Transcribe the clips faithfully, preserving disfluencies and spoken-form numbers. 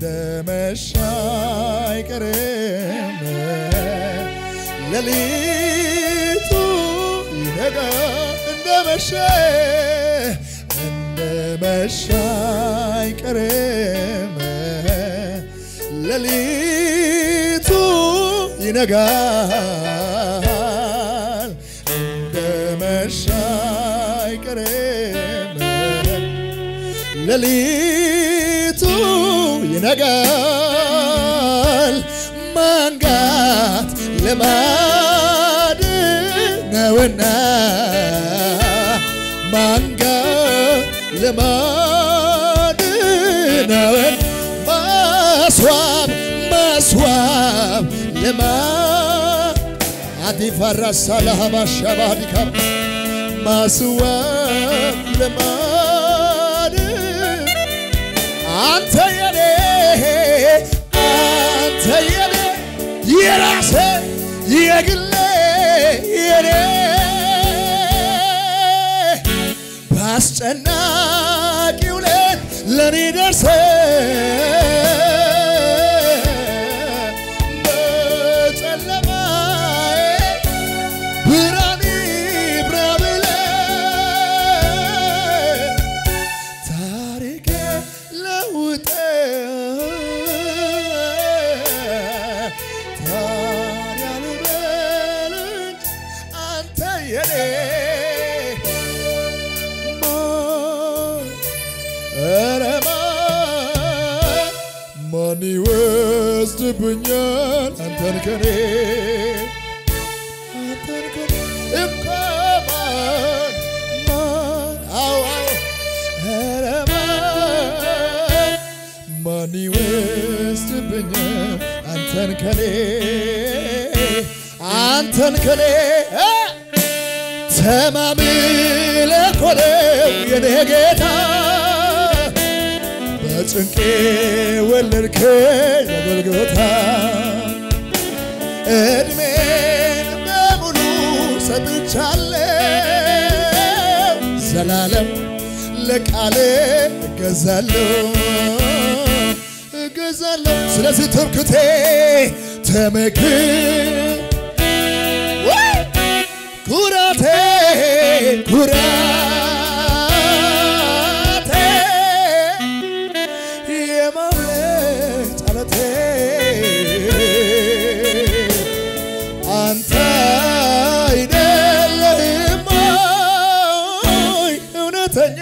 እንደመሻይ ቀረም ለሊቱ ይነጋ እንደመሻይ እንደመሻይ ቀረም ለሊቱ ይነጋል እንደመሻይ ቀረም ለሊቱ ይነጋል መንጋት ልማድ ነውና መንጋት ልማድ ነውና ማስዋብ ማስዋብ ልማድ አዲፈራ ሰላም አሻባዲካ ማስዋብ ልማድ አንተ የኔ አንተ የኔ የራሴ የግሌ የኔ ባስጨናቂው ሌት ለኔ ደርሰ በጨለማዬ ብርሃን ይብራ ብለህ ታሪኬ ለውጠህ ታዲያ ልበል እንጂ አንተ የኔ ማን ይወስድብኛል አንተን ከኔ አንተን ከኔ እኮ ማን ማን አው አው ኧረ ማን ማን ይወስድብኛል አንተን ከኔ አንተን ከኔ ተማምለህ እኮ ነው የኔ ጌታ በጭንቄ ወለድከኝ በጎልጎታ እድሜን በሙሉ ሰጥቻለሁ ዘላለም ለቃሌ እገዛለሁ እገዛለሁ ስለዚህ ትምክህቴ ተመክህ ኩራቴ ኩራቴ የማምለጥ ዓለቴ አንተ አይደለህም ወይ እውነተኛ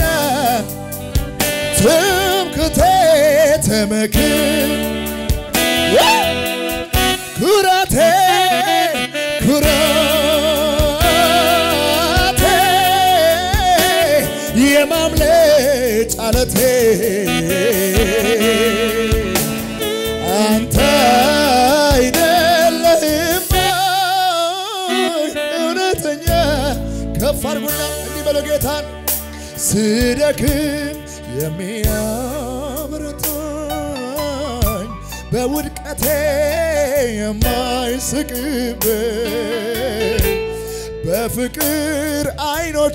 ትምክህቴ ተመክህ ኩራቴ ኩራቴ የማምለጥ ዓለቴ አንተ አይደለህም እውነተኛ ከፍ አድርጉና እንዲህ በለው ጌታን ስደክም የሚያበረታኝ በውድቀቴ የማይስቅብኝ በፍቅር አይኖቹ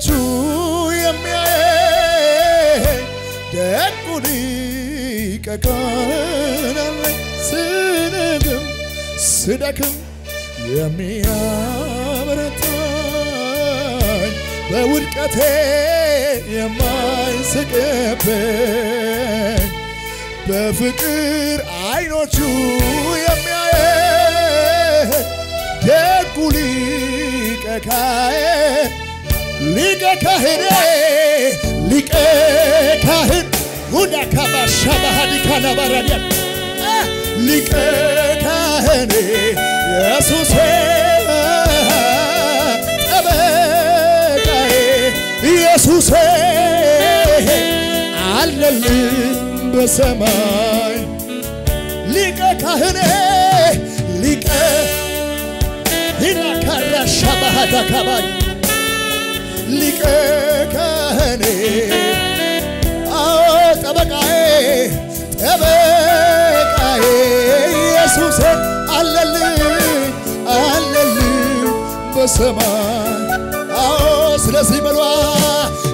የሚያየኝ ደጉ ሊቀ ካህን አለኝ ስደክም ስደክም የሚያበረታኝ በውድቀቴ የማይስቅብኝ በፍቅር አይኖቹ የሚያየኝ ደጉ ሊቀ ካህን ሊቀ ካህን ሊቀ ካህን ሁዳ ካባሻ ባህዲካና ባራዲያ ሊቀ ካህን ኢየሱስ ጠበቃዬ ኢየሱስ አለልኝ በሰማይ ሊቀ ካህን ሊቀ ሂናካራሻ ባህዳ ካባይ ሊቀ ካህን አዎ ጠበቃዬ ጠበቃዬ ኢየሱስ አለልኝ አለልኝ በሰማይ አዎ ስለዚህ በሏ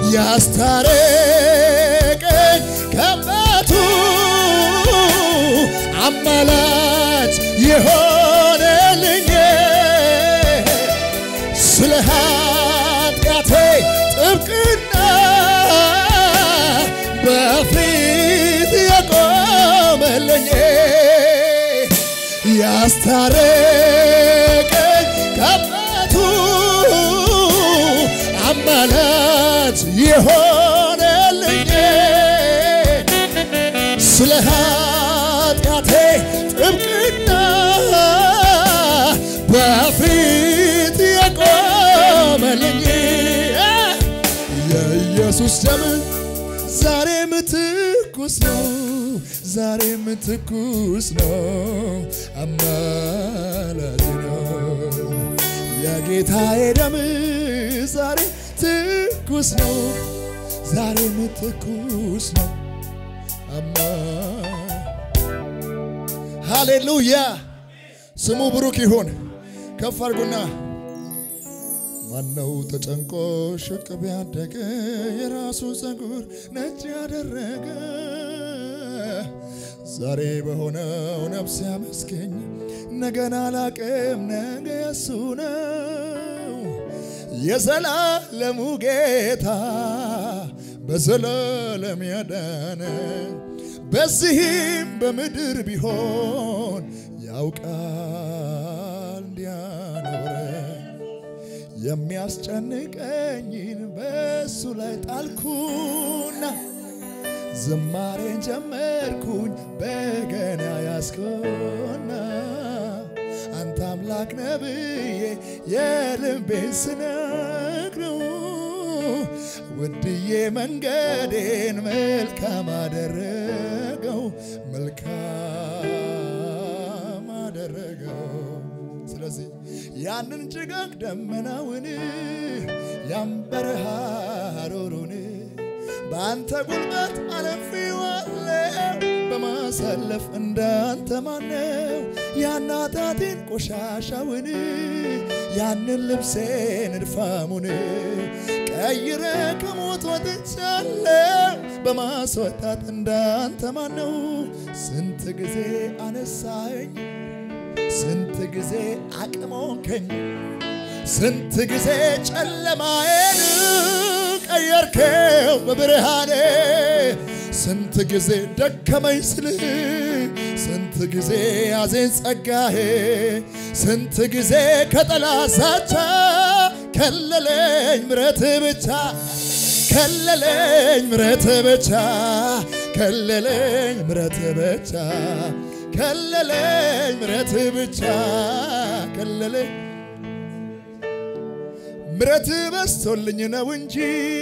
ያስታረቀኝ ከአባቱ አማላጅ የሆነልኝ ስለ ኃጢአቴ ጥብቅና በፊት የቆመልኝ ያስታረቀኝ ከአባቱ አማላጅ የሆነልኝ ስለ ኃጢአቴ ጥብቅና በፊት የቆመልኝ የኢየሱስ ደም ዛሬም ትኩስ ነው ዛሬም ትኩስ ነው አማላጅ ነው የጌታዬ ደም ዛሬ ትኩስ ነው ዛሬም ትኩስ ነው አማ ሃሌሉያ ስሙ ብሩክ ይሁን ከፍ አድርጉና ማነው ተጨንቆ ሽቅብ ያደገ የራሱ ፀጉር ነጭ ያደረገ ዛሬ በሆነው ነፍስ ያመስገኝ ነገን አላቅም ነገ የሱ ነው የዘላለሙ ጌታ በዘላለም ያዳነ በዚህም በምድር ቢሆን ያውቃል እንዲያኖረኝ የሚያስጨንቀኝን በሱ ላይ ጣልኩና ዝማሬን ጀመርኩኝ በገና ያስኩና አንተ አምላክ ነብዬ የልቤን ስነግረው ውድዬ መንገዴን መልካም አደረገው መልካም አደረገው ስለዚህ ያንን ጭጋግ ደመናውን ያንበረሃ ሐሩሩን በአንተ ጉልበት አለፌዋለሁ በማሳለፍ እንዳንተ ማነው ያናታቴን ቆሻሻውን ያንን ልብሴን እድፋሙን ቀይረ ከሞት ወጥቻለሁ በማስወጣት እንዳንተ ማነው ስንት ጊዜ አነሳኝ ስንት ጊዜ አቅሞንከኝ ስንት ጊዜ ጨለማዬን ቀየርከው በብርሃኔ ስንት ጊዜ ደከመኝ ስልህ ስንት ጊዜ ያዘኝ ጸጋዬ ስንት ጊዜ ከጠላት ዛቻ ከለለኝ ምሕረት ብቻ ከለለኝ ምሕረት ብቻ ከለለኝ ምሕረት ብቻ ከለለኝ ምሕረት ብቻ ከለለኝ ምሕረት በስቶልኝ ነው እንጂ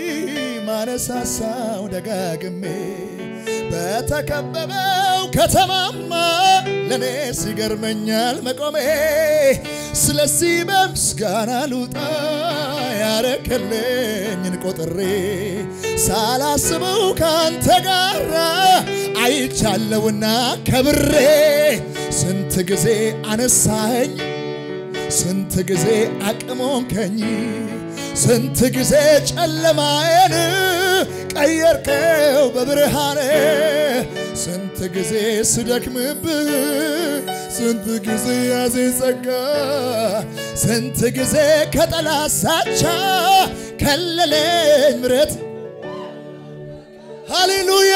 ማነሳሳው ደጋግሜ በተከበበው ከተማማ ለኔ ሲገርመኛል መቆሜ ስለዚህ በምስጋና ልውጣ ያረከልኝን ቆጥሬ ሳላስበው ካንተ ጋር አይቻለውና ከብሬ ስንት ጊዜ አነሳኸኝ ስንት ጊዜ አቅሞንከኝ ስንት ጊዜ ጨለማዬን ቀየርከው በብርሃኔ ስንት ጊዜ ስደክምብህ ስንት ጊዜ ያዘኝ ጸጋ ስንት ጊዜ ከጠላት ዛቻ ከለለኝ ምሕረት ሃሌሉያ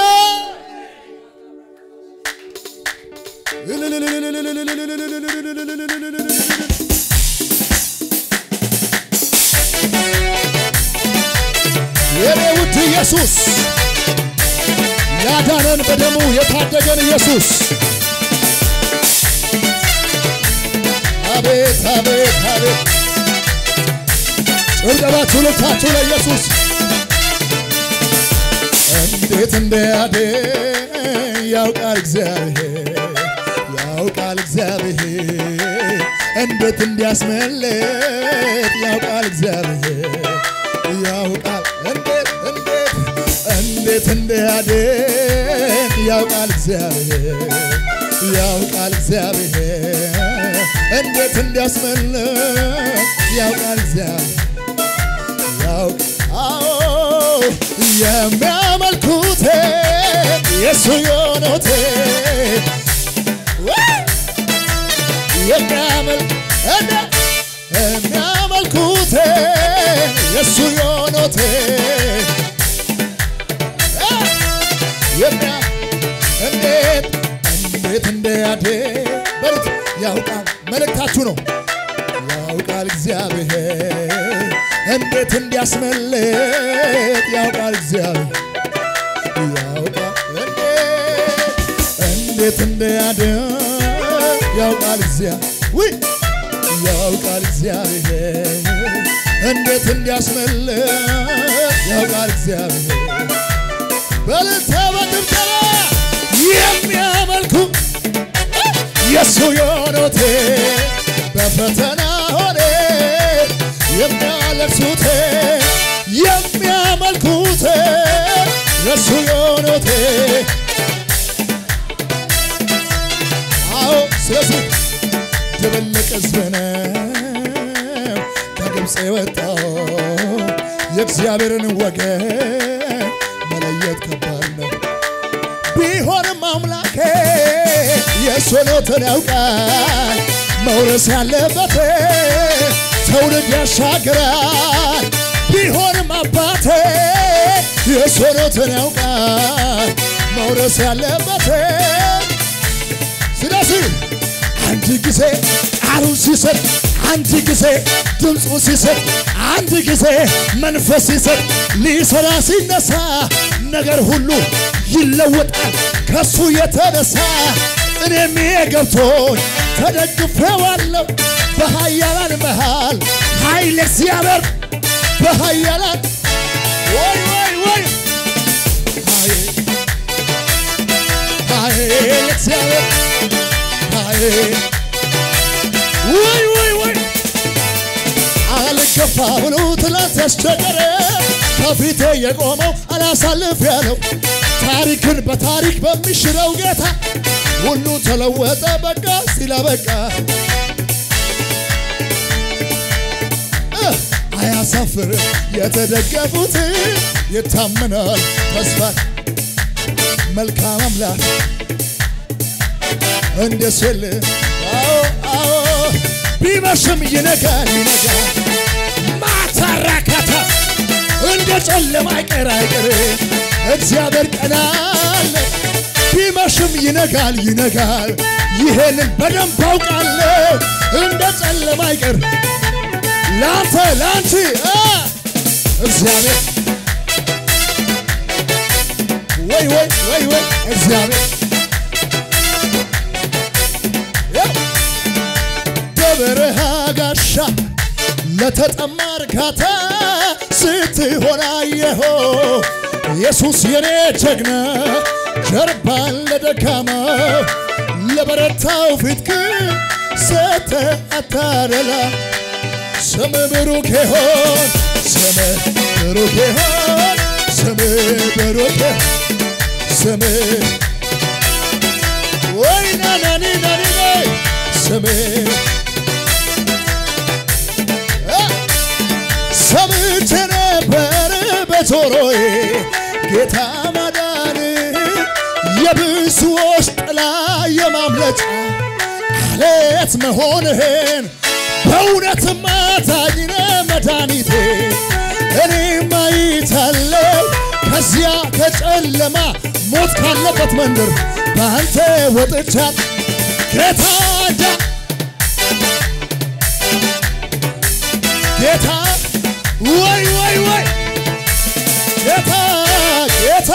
የኔ ውድ ኢየሱስ ያዳነን በደሙ የታደገን ኢየሱስ አቤት አቤት አቤት ጭብጨባችሁ ልታችሁ ለኢየሱስ እንዴት እንደያድን ያውቃል እግዚአብሔር ያውቃል እግዚአብሔር እንዴት እንዲያስመልጥ ያውቃል እግዚአብሔር ያውቃል እንዴት እንዴት እንዴት እንደያድን ያውቃል እግዚአብሔር ያውቃል እግዚአብሔር እንዴት እንዲያስመልጥ ያውቃል እግዚአብሔር ያውቃል የሚያመልኩት የሱ የሆኑት የሱ የሆኖቴ የሚያ እንዴት እንዴት እንደያደ በሉት ያውቃል መልእክታችሁ ነው ያውቃል እግዚአብሔር እንዴት እንዲያስመልጥ ያውቃል እግዚአብሔር ያውቃል እንዴት እንደያደ ያውቃል እግዚአብሔር ወይ ያውቃል እግዚአብሔር እንዴት እንዲያስመልጥ ያውቃል እግዚአብሔር በልታ በድብደባ የሚያመልኩ የሱ የሆኑት በፈተና ሆነ የሚያለቅሱት የሚያመልኩት የሱ የሆኑት አዎ ስለዚህ ድብልቅ ሕዝብ ነው ከግብፅ የወጣው የእግዚአብሔርን ወገን መለየት ከባድ ነው ቢሆንም አምላኬ የሱነትን ያውቃል መውረስ ያለበት ትውልድ ያሻግራል ቢሆንም አባቴ የሱነትን ያውቃል መውረስ ያለበት ስለዚህ አንድ ጊዜ ቃሉን ሲሰጥ አንድ ጊዜ ድምፁ ሲሰጥ አንድ ጊዜ መንፈስ ሲሰጥ ሊሰራ ሲነሳ ነገር ሁሉ ይለወጣል ከሱ የተነሳ እኔም የገብቶኝ ተደግፌዋለሁ በኃያላን መሃል ኃይል እግዚአብሔር በኃያላን ወይ ወይ ወይ ኃይል እግዚአብሔር ኃይል ወይ ወይ ወይ አልገፋ ብሎ ትላንት ያስቸገረ ከፊቴ የቆመው አላሳልፍ ያለው ታሪክን በታሪክ በሚሽረው ጌታ ሁሉ ተለወጠ በቃ ሲላበቃ አያሳፍር የተደገፉት ይታመናል ተስፋ መልካም አምላክ እንደሰለ አዎ አዎ ቢመሽም ይነጋል ይነጋል ማታራካታ እንደ ጨለማ አይቀር አይቀር እግዚአብሔር ቀናል ቢመሽም ይነጋል ይነጋል ይሄንን በደንብ አውቃለሁ እንደ ጨለማ አይቀር ላንተ ላንቺ እግዚአብሔር ወይ ወይ ወይ ወይ እግዚአብሔር በበረሃ ጋሻ ለተጠማ እርካታ ስትሆን አየኸው ኢየሱስ የኔ ጀግና ጀርባን ለደካማው ለበረታው ፊትክን ሰጥተህ አታደላ ስም ብሩክ ይሁን ስም ብሩክ ይሁን ስም ብሩክ ስም ወይ ናናኒ ናኒ ስም ሰምቼ ነበር በጆሮዬ ጌታ ማዳን የብዙዎች ጥላ የማምለጫ አለት መሆንህን በእውነትም አዳኝ ነህ መድኃኒቴ እኔም አይቻለሁ ከዚያ ከጨለማ ሞት ካለበት መንደር በአንተ ወጥቻለሁ ጌታ ጌታ ወይ ወይ ወይ ጌታ ጌታ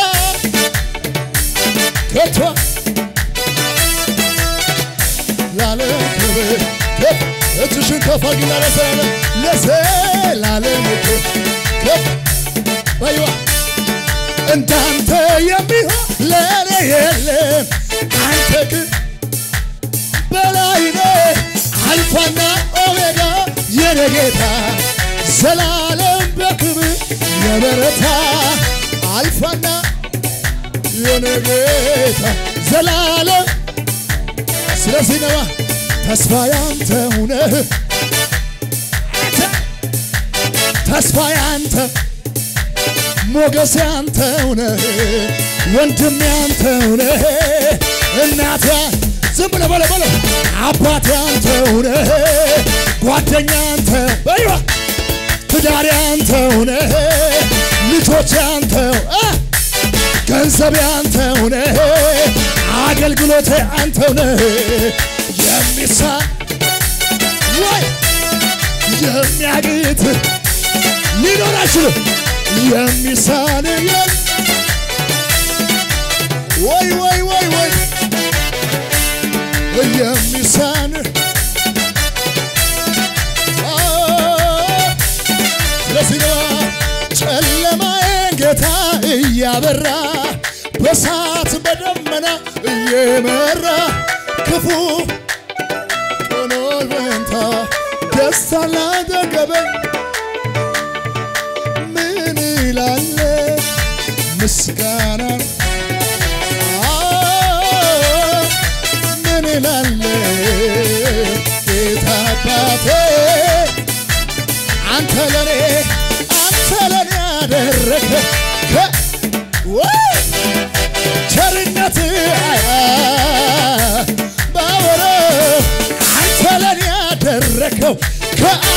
ጌታ ለዓለም ክብር ከፍ እጅሽን ከፍ አድርጊና ለዘላለም ለዘላለም ከፍ በይዋ እንዳንተ የሚሆን ለእኔ የለም አንተ ግን በላይ ነህ አልፋና ኦሜጋ የኔ ጌታ ዘላለም በክብር የበረታ አልፋና የኔ ጌታ ዘላለም ስለዚህ ነዋ ተስፋ ያንተ ነህ ተስፋ ያንተ ሞገስ ያንተ ነህ ወንድም ያንተ ነህ እናት ዝም ብለህ በለው በለው አባት ያንተ ነህ ጓደኛ ያንተ በይዋ ትዳሬ አንተው ነህ ልጆቼ አንተው ገንዘቤ አንተው ነህ አገልግሎቴ አንተው ነህ የሚሳን ወይ የሚያግት ሊኖር አይችልም የሚሳን ወይ ወይ ወይ ወይ የሚሳን ለሲኖ ጨለማዬን ጌታ እያበራ በሳት በደመና እየመራ ክፉ ሆኖ ወንታ ደስታ ላጠገበኝ ምን ይላል ምስጋና ምን ይላል ጌታ አባቴ አንተ ለኔ አንተ ለኔ ያደረግህ ቸርነት ባወራ አንተ ለኔ ያደረግኸው